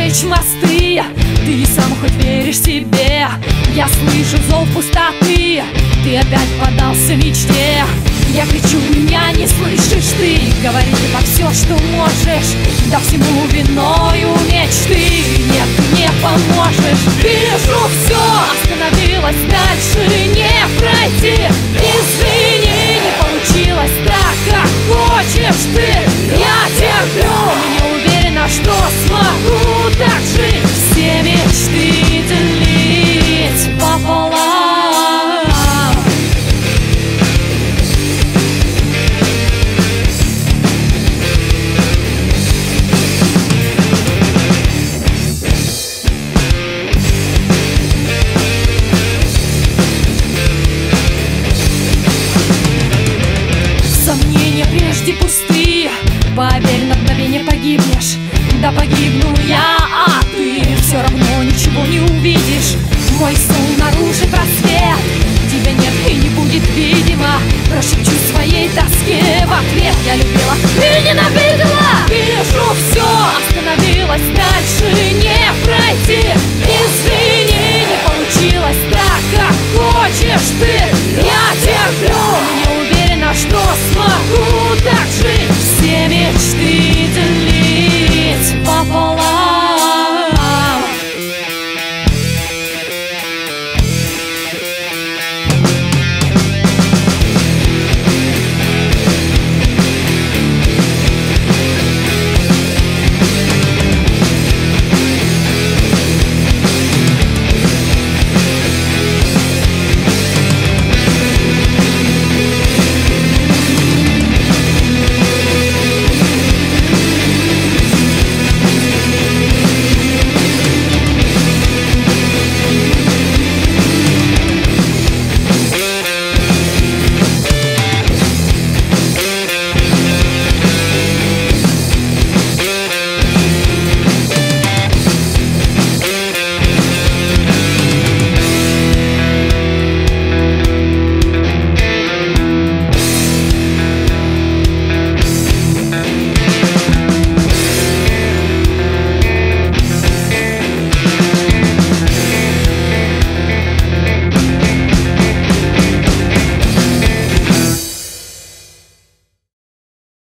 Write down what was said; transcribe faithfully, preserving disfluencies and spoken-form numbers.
сжечь мосты. Ты сам хоть веришь себе? Я слышу зов пустоты. Ты опять поддался мечте. Я кричу, меня не слышишь ты. Говори либо все, что можешь. Да всему виною мечты. Нет, ты не поможешь. Вижу все, остановилась, дальше не пройти. Извини, не получилось так, как хочешь ты. Я терплю, не уверена, что смогу так жить. Все мечты делить пополам. Сомнения прежде пустые. Поверь, на мгновение погибнешь. Да погибну я, а ты все равно ничего не увидишь. Мой сон нарушит просвет. Тебя нет и не будет, видимо. Прошепчу своей тоске в ответ. Я любила и ненавидела.